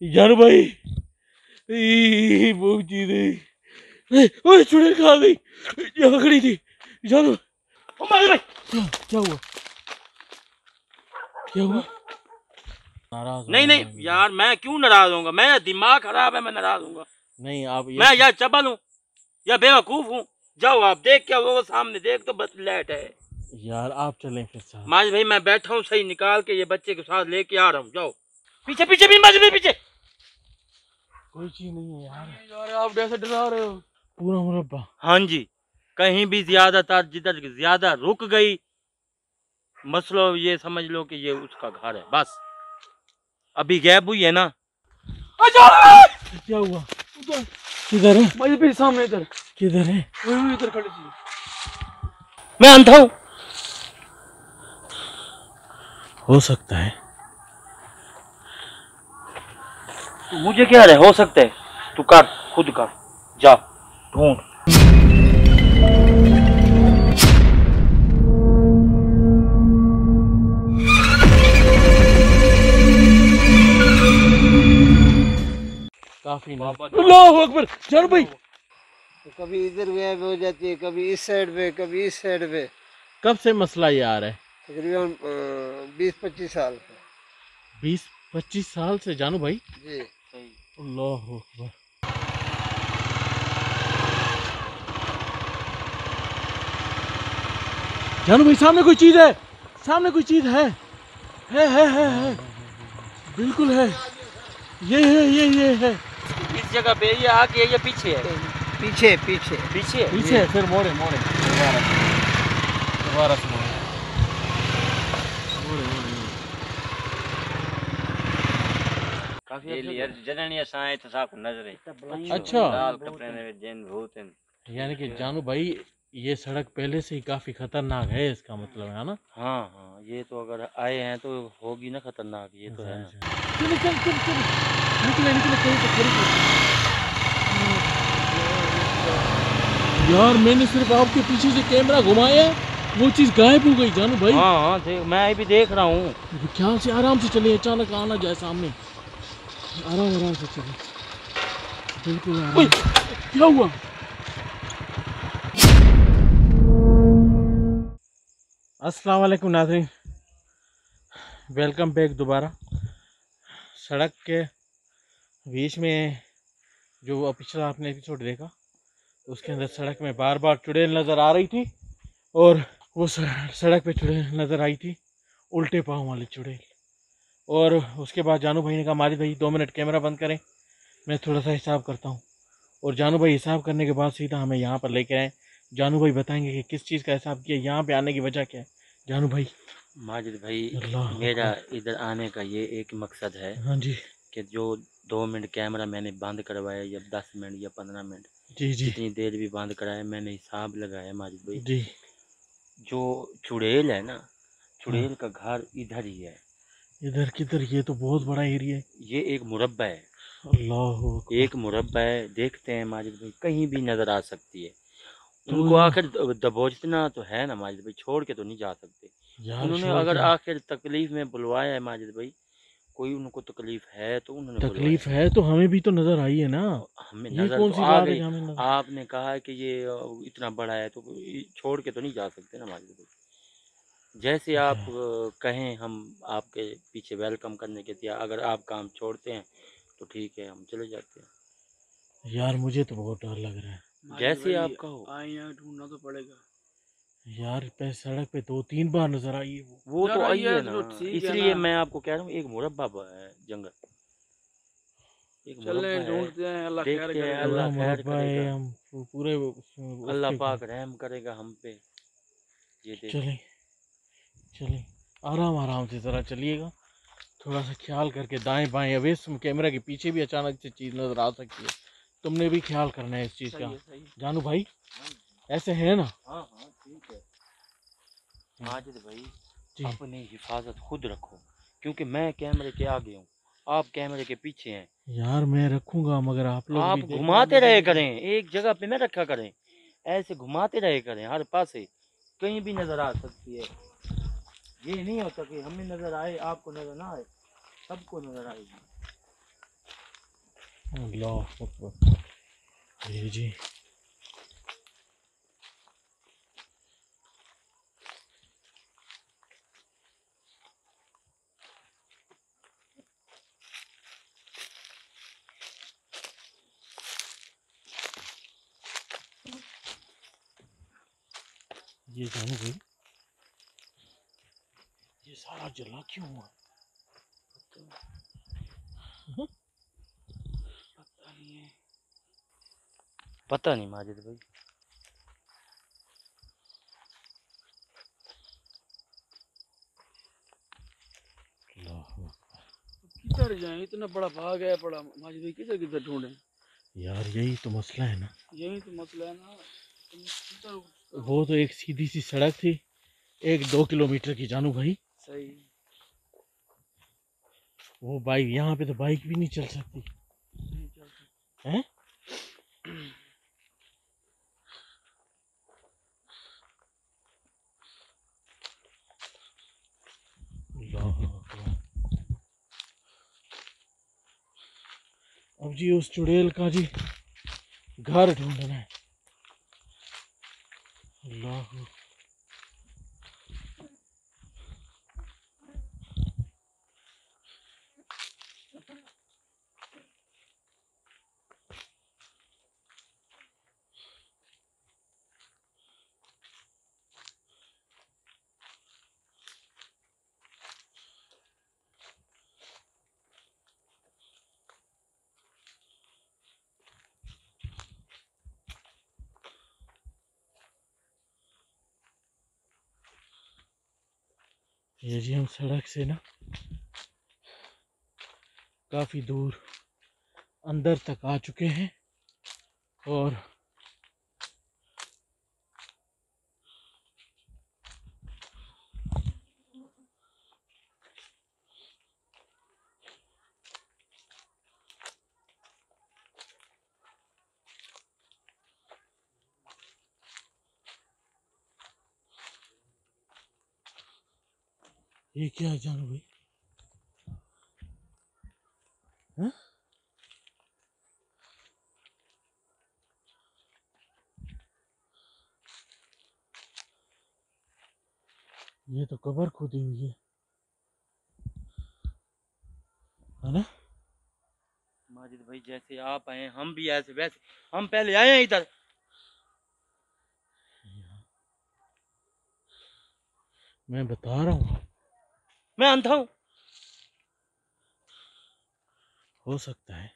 जानू भाई भूख जी रही। ओए चुड़ैल कहाँ गई? यहाँ खड़ी थी जानू। ओ मारे भाई क्या हुआ? क्या हुआ? नाराज नहीं नहीं यार, मैं क्यों नाराज होऊंगा? मैं दिमाग खराब है, मैं नाराज होऊंगा? नहीं आप मैं या चबल हूँ या बेवकूफ हूँ? जाओ आप देख, क्या वो सामने देख तो बस लाइट है। यार आप चलें फिर साथ। माज भाई मैं बैठा हूँ सही, निकाल के ये बच्चे के साथ लेके आ रहा हूँ। जाओ पीछे पीछे भी, माज भाई पीछे। कोई चीज नहीं है यार आप जैसे डरा रहे हो। पूरा मुरब्बा। हाँ जी, कहीं भी ज्यादातर जिधर ज्यादा रुक गई, मसलो ये समझ लो कि ये उसका घर है बस। अभी गैप हुई है ना। क्या हुआ? किधर है? भाई भी सामने इधर। किधर है? इधर खड़ी थी। मैं अंधा हूँ। हो सकता है। मुझे क्या है, हो सकता है? तू कर, खुद कर, जा ढूंढ। काफी अल्लाह अकबर। जानू भाई कभी इधर गायब हो जाती है, कभी इस साइड पे, कभी इस साइड पे। कब से मसला ये आ रहा है? तकरीबन 20-25 साल से। 20-25 साल से जानू भाई? जी अल्लाह अकबर। जानू भाई सामने कोई चीज है, सामने कोई चीज है। है बिल्कुल है। ये है ये है। इस जगह पे ये आगे ये पीछे है? पीछे पीछे पीछे पीछे है। फिर मोड़े मोड़े दोबारा से मोड़े। काफी जननिया साए तो साफ नजर है। अच्छा लाल कपड़े में जिन भूत हैं। यानी कि जानू भाई ये सड़क पहले से ही काफी खतरनाक है, इसका मतलब है ना? हाँ हाँ, ये तो अगर आए हैं तो होगी ना खतरनाक, ये तो है ना। चलो चल चल चल निकले निकले कहीं तो खड़ी। यार मैंने सिर्फ आपके पीछे से कैमरा घुमाया, वो चीज गायब हो गई जानू भाई। हाँ हाँ, मैं भी देख रहा हूँ। ख्याल से आराम से चले, अचानक आना जाए सामने। आराम आराम से चले, बिल्कुल आराम। क्या हुआ? अस्सलाम वालेकुम नाज़रीन, वेलकम बैक दोबारा। सड़क के बीच में जो पिछला आपने एपिसोड देखा, उसके अंदर सड़क में बार बार चुड़ैल नज़र आ रही थी और वो सड़क पे चुड़ैल नज़र आई थी, उल्टे पाँव वाली चुड़ैल। और उसके बाद जानू भाई ने कहा माजिद भाई 2 मिनट कैमरा बंद करें, मैं थोड़ा सा हिसाब करता हूँ। और जानू भाई हिसाब करने के बाद सीधा हमें यहाँ पर लेके आए। जानू भाई बताएंगे कि किस चीज़ का हिसाब किया, यहाँ पे आने की वजह क्या है। जानू भाई। माजिद भाई, मेरा इधर आने का ये एक मकसद है। हाँ जी। कि जो 2 मिनट कैमरा मैंने बंद करवाया या 10 मिनट या 15 मिनट, जी जी जितनी देर भी बंद कराया, मैंने हिसाब लगाया माजिद भाई जी। जो चुड़ैल है ना, चुड़ैल का घर इधर ही है। इधर किधर? ये तो बहुत बड़ा एरिया है। ये एक मुरब्बा है। अल्लाह, एक मुरब्बा है, देखते हैं माजिद भाई, कहीं भी नजर आ सकती है। उनको आखिर दबोचना तो है ना माजिद भाई, छोड़ के तो नहीं जा सकते। उन्होंने अगर आखिर तकलीफ में बुलवाया है माजिद भाई, कोई उनको तकलीफ है तो उन्होंने तकलीफ है तो हमें भी तो नजर आई है ना। हमें ये नजर कौन तो सी आ बात है गई। कि हमें नजर... आपने कहा कि ये इतना बड़ा है तो छोड़ के तो नहीं जा सकते ना माजिद भाई। जैसे आप कहें, हम आपके पीछे वेलकम करने के लिए, अगर आप काम छोड़ते हैं तो ठीक है, हम चले जाते हैं। यार मुझे तो बहुत डर लग रहा है। जैसे आप कहो। यहाँ ढूंढना तो पड़ेगा यार पे सड़क पे 2-3 बार नजर आई है वो तो आई है ना, इसलिए ना। मैं आपको कह रहा हूँ एक मुरब्बा है जंगल, एक मुरब्बा है। ढूंढते हैं, अल्लाह खैर देखते हैं, करेगा। अल्लाह खैर करेगा, हम पूरे अल्लाह पाक रहम करेगा हम पे। ये चले चले आराम आराम से जरा चलिएगा, थोड़ा सा ख्याल करके। दाएं बाएं अवैध कैमरा के पीछे भी अचानक से चीज नजर आ सकती है, तुमने भी ख्याल करना है इस चीज का। जानू भाई ऐसे है ना? हाँ हाँ ठीक है माजिद भाई, अपनी हिफाजत खुद रखो, क्योंकि मैं कैमरे के आगे हूँ, आप कैमरे के पीछे हैं। यार मैं रखूंगा, मगर आप लोग आप भी घुमाते रहे करें, एक जगह पे न रखा करें, ऐसे घुमाते रहे करें हर पास से, कहीं भी नजर आ सकती है। ये नहीं होता कि हमें नजर आए आपको नजर ना आए, सबको नजर आएगी। अल्लाह अकबर। ये जी ये जानू भाई, ये सारा जला क्यों हुआ? पता नहीं माजिद भाई। किधर जाए, इतना बड़ा भाग है पड़ा माजिद भाई, किधर किधर ढूंढे? यार यही तो मसला है ना। यही तो मसला है ना, तुम किधर? वो तो एक सीधी सी सड़क थी, 1-2 किलोमीटर की जानू भाई। सही। वो बाइक, यहाँ पे तो बाइक भी नहीं चल सकती नहीं चल सकता। है। अब जी उस चुड़ैल का जी घर ढूंढना है। अल्लाह, ये जी हम सड़क से ना काफी दूर अंदर तक आ चुके हैं और ये क्या है जानू भाई? हाँ? ये तो कबर खोदी हुई है ना? माजिद भाई जैसे आप आए हम भी ऐसे वैसे, हम पहले आए हैं इधर। मैं बता रहा हूँ, मैं अंधा हूँ। हो सकता है।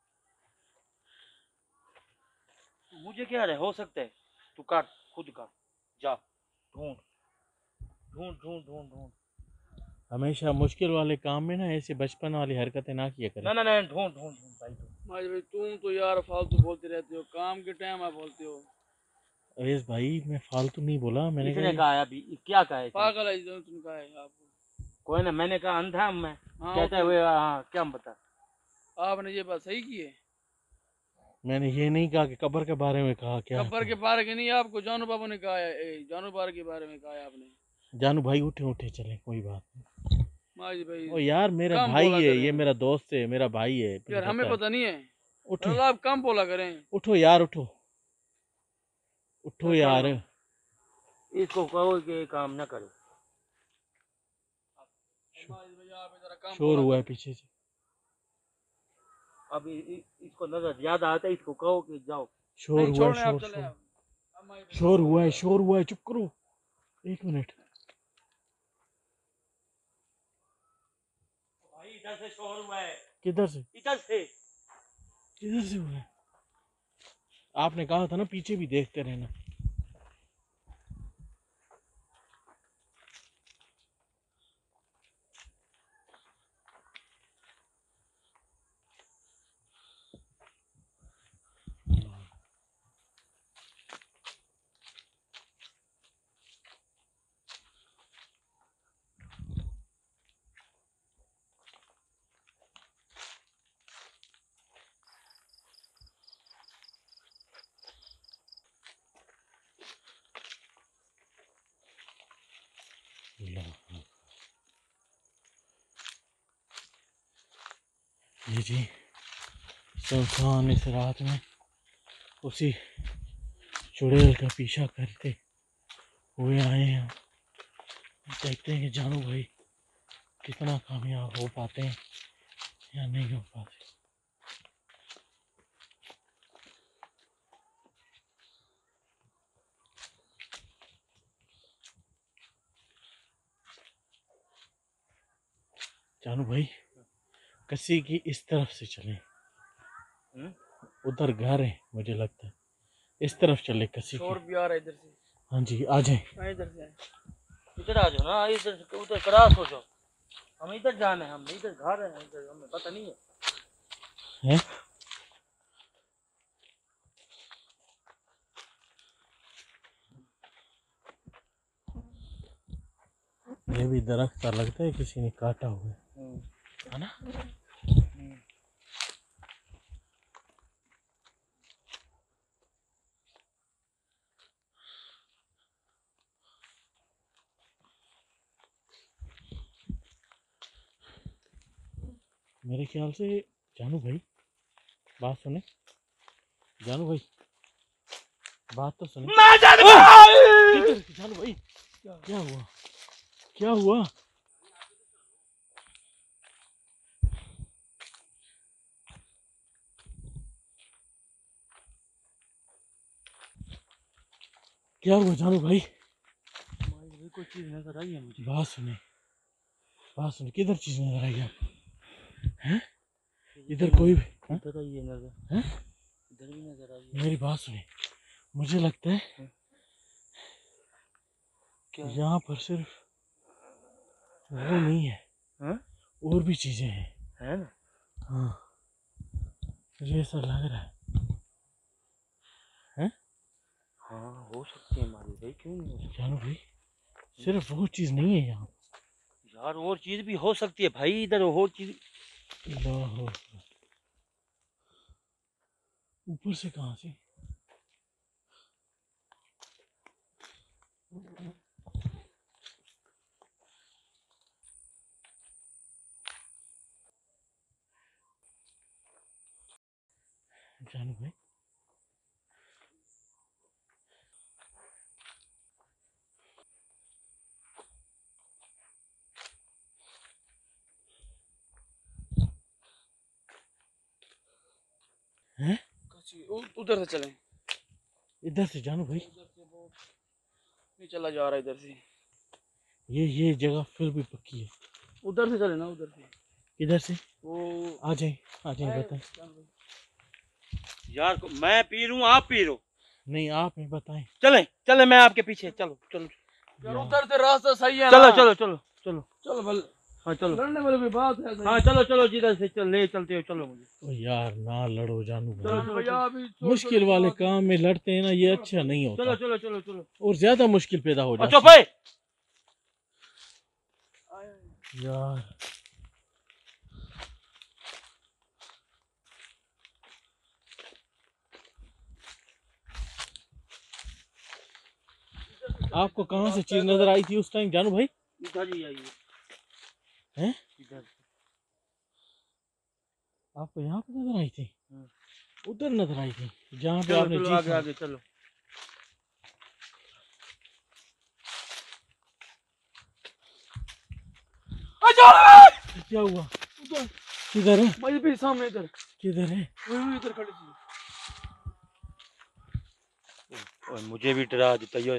मुझे क्या है, हो सकता है। तू काट, खुद काट, जा ढूंढ ढूंढ ढूंढ ढूंढ ढूंढ। हमेशा मुश्किल वाले काम में ना ऐसे बचपन वाली हरकतें ना किया करें। ना ना ना, ढूंढ ढूंढ ढूंढ भाई ढूंढ। माजिद भाई तुम तो यार फालतू बोलते रहते हो, काम के टाइम आप बोलते हो। अवेश भाई मैं फालतू नहीं बोला, मैंने कहा इसने कहा है अभी, क्या कहा है इसने? पागल है जो तुमने कहा है आपको। कोई ना, मैंने कहा अंधा हूं मैं। हाँ कहते हुए हाँ, क्या बता। आपने ये बात सही की है। मैंने ये नहीं कहा कि कब्र के बारे में कहा। क्या गब्बर के बारे के नहीं, आपको जानू बाबू ने कहा है, जानू बार के बारे में कहा है आपने। जानू भाई उठे उठे चले, कोई बात नहीं। माजिद भाई ओ यार मेरा कम भाई बोला है, करें। ये मेरा दोस्त है, मेरा भाई है, मुझे यार हमें पता है। पता नहीं है। उठो अल्लाह आप कम बोला करें। उठो यार, उठो उठो यार खड़ा यार। रहो। इसको कहो कि ये काम ना करे। माजिद भाई आप जरा कम शोर बोला हुआ है करें। पीछे से। अब इसको नजर ज्यादा आता है, इसको कहो कि जाओ। शोर नहीं हुआ है, छोड़ने आप शोर चले शोर आप। अब माजिद भाई शोर हुआ है, शोर हुआ है, चुप करो 1 मिनट। भाई इधर से शोर हुआ है। किधर से? इधर से। किधर से हुआ है? आपने कहा था ना पीछे भी देखते रहना। ये जी सुनसान इस रात में उसी चुड़ैल का पीछा करते हुए आए हैं। देखते हैं कि जानू भाई कितना कामयाब हो पाते हैं या नहीं हो पाते। जानू भाई कसी की इस तरफ से चले, उधर घर है मुझे लगता है, इस तरफ चले कसी शोर की। भी आ रहा है इधर से। हाँ जी आ जाए। हाँ, इधर से आए। इधर आ जाओ ना, इधर से उधर क्रॉस हो जाओ। हम इधर जाना है, हम इधर घर है, इधर हमें पता नहीं है। हैं? ये भी दरख्त सा लगता है किसी ने काटा हुआ है ना। मेरे ख्याल से जानू भाई बात सुने, जानू भाई बात तो सुने। जानू भाई क्या हुआ, क्या हुआ? क्या हुआ जानू भाई? कोई चीज नजर आई है मुझे। बात सुने, बात सुने, किधर चीज नजर आई आपको? हैं? इधर कोई भी हैं? इधर आई है नजर। हैं? इधर भी नजर आई है। मेरी बात सुने, मुझे लगता है क्या यहाँ पर सिर्फ वो नहीं है, हाँ? और भी चीजें हैं। है ना? हाँ मुझे ऐसा लग रहा है। हैं? हाँ हो सकती है हमारी भाई, क्यों नहीं हो सकती? जानू भाई सिर्फ वो चीज नहीं है यहाँ। यार और चीज भी हो सकती है भाई, इधर और चीज। लाहौर ऊपर से कहाँ से? जानू भाई हैं? उधर से चलें। इधर से जानू भाई, उधर से वो नहीं चला जा रहा है इधर से। ये जगह फिर भी पक्की है। उधर से चले ना, उधर से इधर से वो आ जाए बताएं। यार मैं पी लूं, आप पी लो। नहीं आप ही बताएं। चले चले, मैं आपके पीछे, चलो चलो यार उधर से रास्ता सही है चलो ना। चलो चलो चलो। चलो भल हाँ चलो, लड़ने वाली कोई बात है हाँ चलो चलो, जिधर से चल ले चलते हो, चलो मुझे। ओ यार ना लड़ो जानू भाई, चलो, भैया अभी मुश्किल वाले काम में लड़ते हैं ना, ये अच्छा नहीं चलो होता चलो चलो चलो। और ज्यादा मुश्किल पैदा हो अच्छा जाती भाई, है यार। आपको कहाँ से चीज नजर आई थी उस टाइम जानू भाई? इधर ही आइए। हैं? इधर आपको यहाँ पे नजर आई थी? उधर नजर आई थी जहाँ पे चलो आपने चलो, जी आगे आगे चलो। क्या हुआ? उधर किधर है? भाई भी सामने इधर किधर है? वही इधर खड़ी थी। ओए मुझे भी डरा देता ये।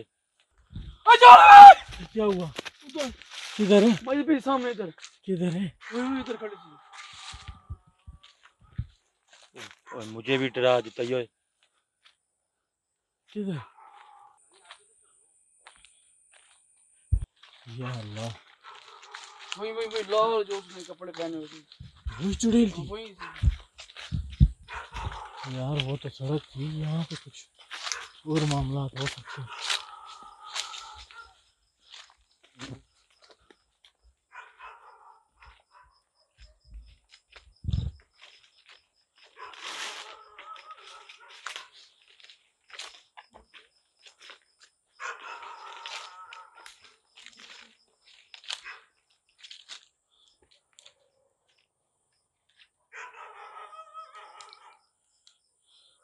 क्या हुआ? उधर किधर है? भाई भी सामने इधर किधर है? वही इधर खड़ी थी। ओए मुझे भी डरा देता ये। किधर? या अल्लाह, वही लाल जो उसने कपड़े पहने हुए थे, वही चुड़ैल थी वही थी। यार। वो तो सड़क थी, यहाँ पे कुछ और मामला हो सकते हैं।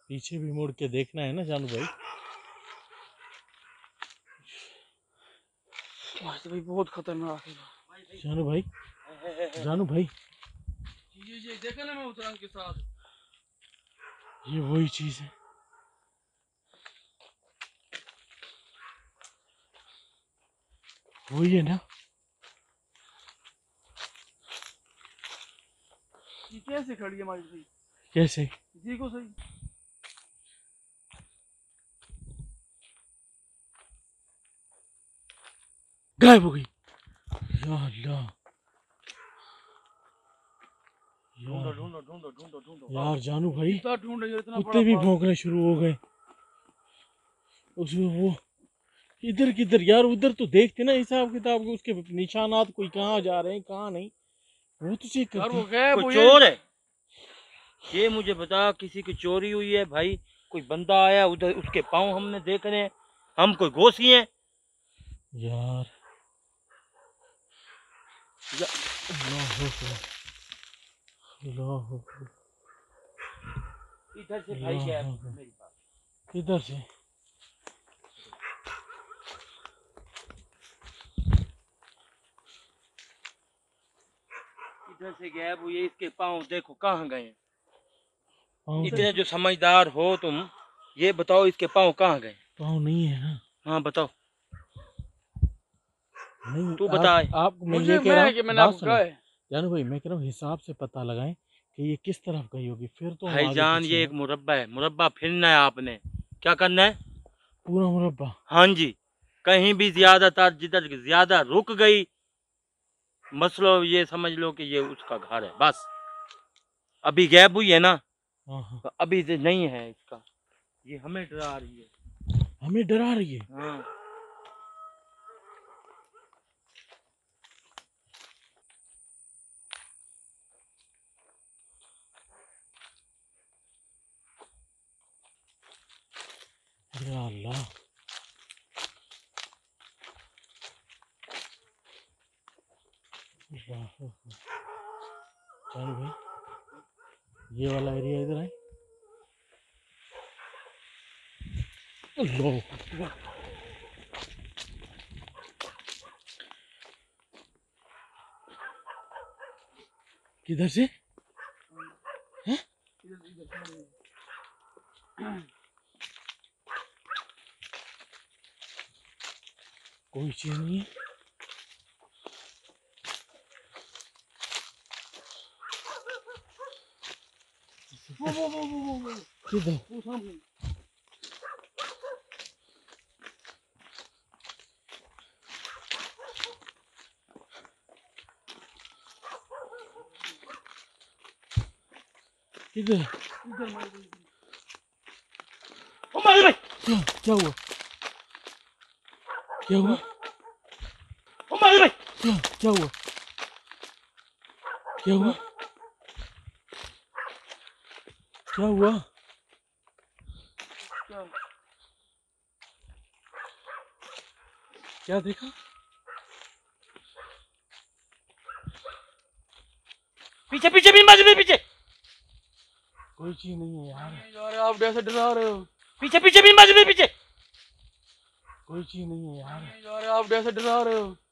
पीछे भी मुड़ के देखना है ना जानू भाई। तो भाई बहुत खतरनाक है। जानू भाई, जानू भाई, ये देखा ना मैं उतरान के साथ। ये वही चीज है। वही है ना। ये कैसे खड़ी है हमारी भाई? कैसे? देखो सही। गायब हो गई। या अल्लाह, ढूंढो ढूंढो ढूंढो ढूंढो ढूंढो। यार जानू भाई, इतना ढूंढो ये इतना कुत्ते भी बड़ा भौंकने शुरू हो गए। उसमें वो इधर किधर यार, उधर तो देखते ना हिसाब किताब के उसके निशानात, कोई कहाँ जा रहे हैं कहाँ नहीं, वो तो चेक यार करते वो हैं। गया कोई वो चोर है ये मुझे बता, किसी की चोरी हुई है भाई? कोई बंदा आया उधर, उसके पाँव हमने देख रहे हैं, हम कोई घोसी हैं? यार अल्लाह अकबर, अल्लाह अकबर, इधर से भाई गया अल्लाह अकबर। मेरी बात। किधर से? इधर से गैब हुई है, इसके पाँव देखो कहाँ गए हैं। पाँव इतने जो समझदार हो तुम, ये बताओ इसके पाँव कहाँ गए? पाँव नहीं है ना। हाँ बताओ, नहीं, तू बता। आप मैं मुझे ये कह रहा मैं कि हूँ, मैंने बात आपको सुनो कहा है। जानू भाई, मैं कह रहा हूँ हिसाब से पता लगाएं कि ये किस तरफ गई होगी, फिर तो हम आगे भाईजान पीछे ये हैं। एक मुरब्बा है, मुरब्बा फिरना है आपने। क्या करना है? पूरा मुरब्बा। हाँ जी, कहीं भी ज्यादातर जिधर ज्यादा रुक गई, मसलो ये समझ लो कि ये उसका घर है बस। अभी गैब हुई है ना, हाँ हाँ, तो अभी से नहीं है इसका, ये हमें डरा रही है। हमें डरा रही है। हाँ या अल्लाह, जानू भाई ये वाला एरिया इधर है। अल्लाह अकबर। किधर से? कोई चीज नहीं है। वो किधर? वो सामने। किधर? इधर हमारी भाई। ओ मारे भाई, क्या हुआ? क्या हुआ? ओ मारे भाई, क्या हुआ? क्या हुआ? क्या हुआ? क्या? क्या देखा? पीछे पीछे भी मारे, पीछे कोई चीज नहीं है यार। यार आप ऐसे डरा रहे हो। पीछे पीछे भी मारे, पीछे कोई चीज नहीं है यार। यार आप ऐसे डरा रहे हो।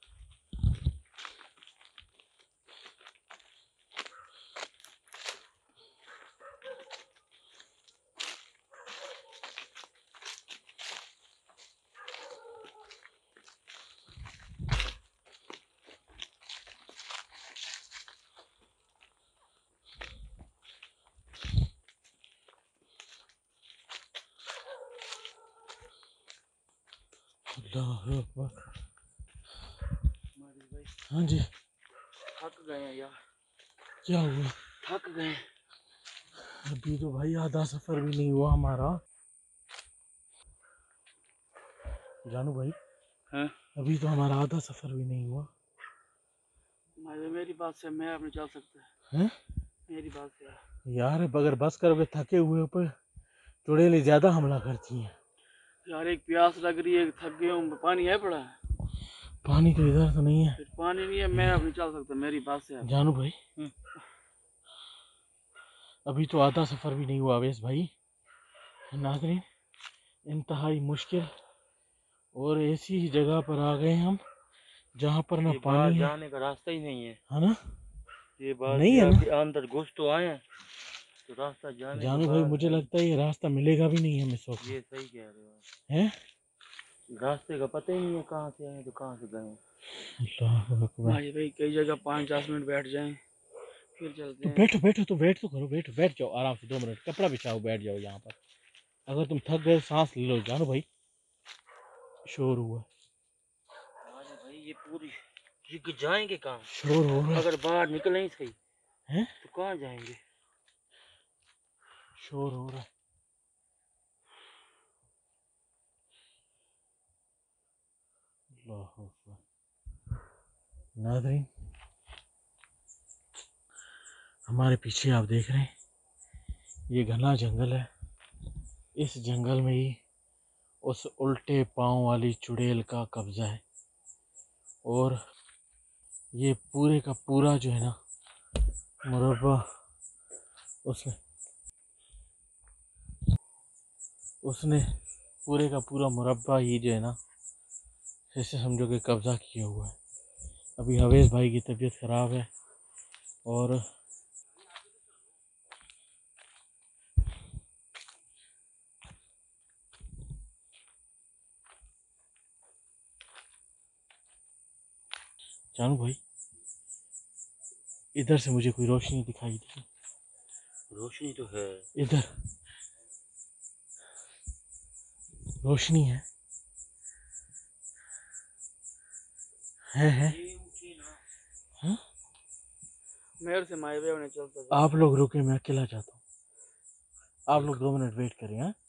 अल्लाह अकबर। हमारी भाई हाँ जी, थक गए हैं यार, क्या हुआ? थक गए। अभी तो भाई आधा सफर भी नहीं हुआ हमारा। जानू भाई, हाँ? अभी तो हमारा आधा सफर भी नहीं हुआ। मेरी बात से मैं अब नहीं चल सकता। हैं? मेरी बात से यार अगर बस करोगे थके हुए ऊपर चुड़ैलें ज्यादा हमला करती हैं। यार, एक प्यास लग रही है, थक गया हूँ। पानी है पड़ा? पानी तो इधर तो नहीं है। फिर पानी नहीं है, मैं अब नहीं चल सकता। मेरी बात से जानू भाई, हम्म। अभी तो आधा सफर भी नहीं हुआ अवेश भाई। नाज़रीन, इंतहाई मुश्किल और ऐसी ही जगह पर आ गए हम जहाँ पर ना ये बाहर पानी है, जाने का रास्ता ही नहीं है। है ना? ये बाहर नहीं से है ना? अभी अंदर घुस तो आए हैं, तो रास्ता जाने का जानू भाई, बाहर मुझे है। लगता है ये रास्ता मिलेगा भी नहीं हमें इस वक्त, ये सही कह रहे हो, हैं? रास्ते का पता ही नहीं है कहाँ से आए तो कहाँ से गए। अल्लाह अकबर। माजिद भाई कई जगह 5-10 मिनट बैठ जाएं फिर चलते तो हैं। बैठो बैठो, तो वेट तो करो, बैठो, बैठ जाओ आराम से, 2 मिनट कपड़ा बिछाओ, बैठ जाओ यहाँ पर। अगर तुम थक गए सांस ले लो। जानू भाई, शोर हुआ, भाई ये पूरी ये जाएंगे कहाँ? शोर हो रहा है, अगर बाहर निकले ही सही हैं? तो कहाँ जाएंगे? शोर हो रहा है। अल्लाह अकबर। नाज़रीन, हमारे पीछे आप देख रहे हैं ये घना जंगल है। इस जंगल में ही उस उल्टे पाँव वाली चुड़ैल का कब्जा है और ये पूरे का पूरा जो है ना मुरब्बा उसने उसने पूरे का पूरा मुरब्बा ही जो है ना, जैसे समझो कि कब्जा किया हुआ है। अभी हवेश भाई की तबीयत ख़राब है और जानू भाई, इधर से मुझे कोई रोशनी दिखाई दी। रोशनी तो है, इधर रोशनी है, है हाँ? मेरे से माए भाई उन्हें चलता आप लोग रुके, मैं अकेला जाता हूँ। आप लोग 2 मिनट वेट करें। हाँ,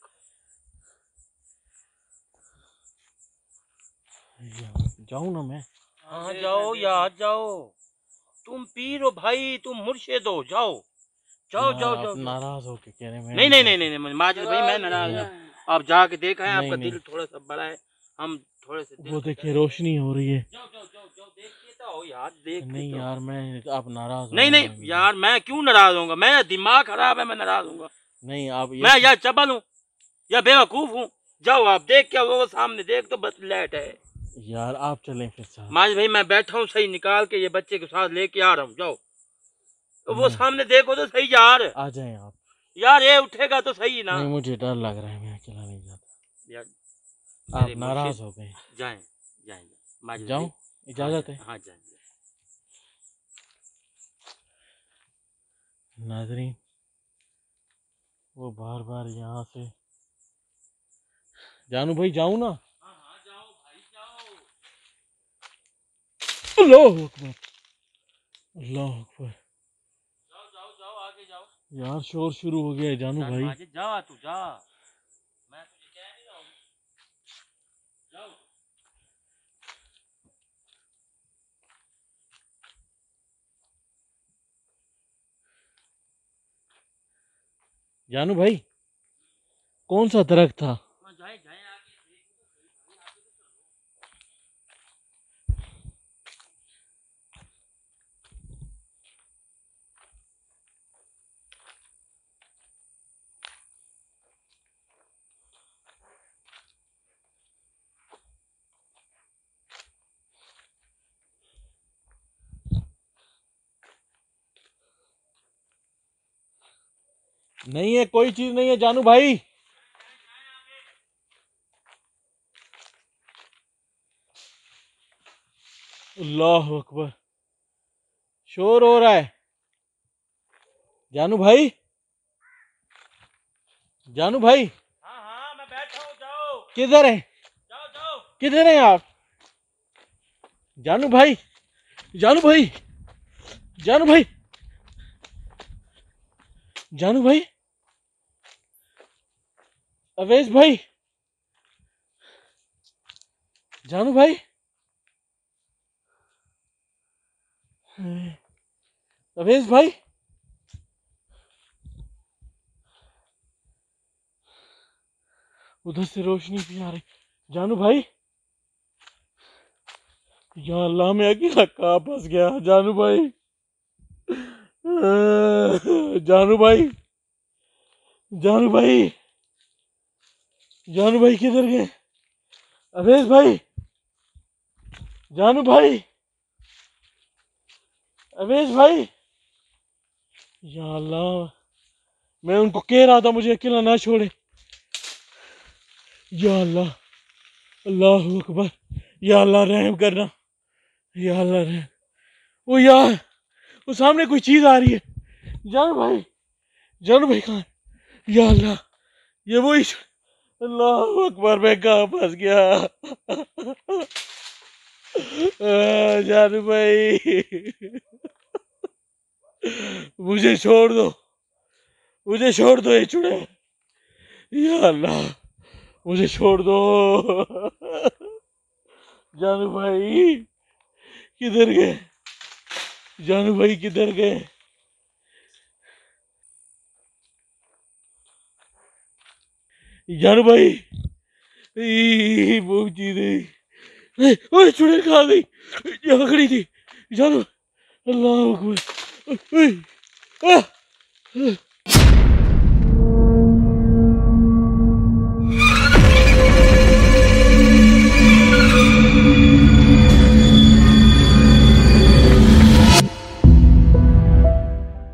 जाऊँ ना मैं? हाँ जाओ यार जाओ, तुम पीर हो भाई, तुम मुर्शिद हो, जाओ जाओ यार, जाओ आप जाओ। नाराज हो के कह रहे हैं, मैं नहीं नहीं जा नहीं सकता। नहीं माजिद भाई मैं नाराज नहीं, हूँ। आप जाके देखा है, नहीं, आपका नहीं। दिल थोड़ा सा बड़ा है, हम थोड़े से दिल वो से देखिए रोशनी हो रही है। जाओ जाओ जाओ जाओ, देख के तो आओ यार, देख के नहीं तो आओ। यार, मैं, आप नाराज हो नहीं रहे हैं, नहीं यार, मैं क्यों नाराज होऊंगा? मेरा दिमाग खराब है, मैं नाराज होऊंगा? नहीं आप मैं या चबल हूँ या बेवकूफ हूँ? जाओ आप देख के, वो सामने देख तो बस लाइट है। यार आप चलें फिर साथ। माज भाई मैं बैठा हूँ सही, निकाल के ये बच्चे के साथ लेके आ रहा हूँ, जाओ तो वो नहीं। सामने देखो तो सही यार। आ जाएं आप। यार ये उठेगा तो सही ना। नहीं, मुझे डर लग रहा है, मैं अकेला नहीं जाता। यार आप मेरे नाराज मुर्शिद, हो गए। जाएं जाएं माजिद जाऊं? भाई। इजाजत है? हाँ जाएं। नाजरीन, वो बार बार यहाँ से, जानू भाई जाऊं ना? हाँ जाओ भाई जाओ। अल्लाह अकबर, अल्लाह अकबर। जाओ जाओ जाओ आगे जाओ। यार शोर शुरू हो गया है जानू चल भाई। माजिद जा, तू जा, मैं तुझे कह नहीं रहा हूँ, जाओ। जानू भाई, कौन सा दरख्त था? हाँ जाए जाए आगे देखो तो सही भाई, आगे तो चलो। नहीं है, कोई चीज नहीं है जानू भाई। अल्लाह अकबर, शोर हो रहा है। जानू भाई, जानू भाई, हाँ मैं बैठा हूँ, जाओ किधर है? जाओ जाओ। किधर हैं आप? जानू भाई, जानू भाई, जानू भाई, जानू भाई, अवेश भाई, जानू भाई, अवेश भाई, उधर से रोशनी भी आ रही। जानू भाई, या अल्लाह, मैं अकेला कहाँ फंस गया। जानू भाई, जानू भाई, जानू भाई, जानू भाई किधर गए? अवेश भाई, जानू भाई, अवेश भाई, या अल्लाह, मैं उनको कह रहा था मुझे अकेला ना छोड़े। या अल्लाह, अल्लाह अकबर, या अल्लाह रहम करना, या अल्लाह रहम। ओ यार, वो सामने कोई चीज आ रही है। जानू भाई, जानू भाई कहाँ है? या अल्लाह, ये वही। अल्लाह अकबर, मैं कहाँ फंस गया? जानू भाई, मुझे छोड़ दो, मुझे छोड़ दो ये चुड़ैल। या अल्लाह, मुझे छोड़ दो। जानू भाई किधर गए? जानू भाई किधर गए? जानू भाई, वो चीज ओए चुड़ैल कहाँ गई? यहाँ खड़ी थी। जानू, अल्लाह अकबर।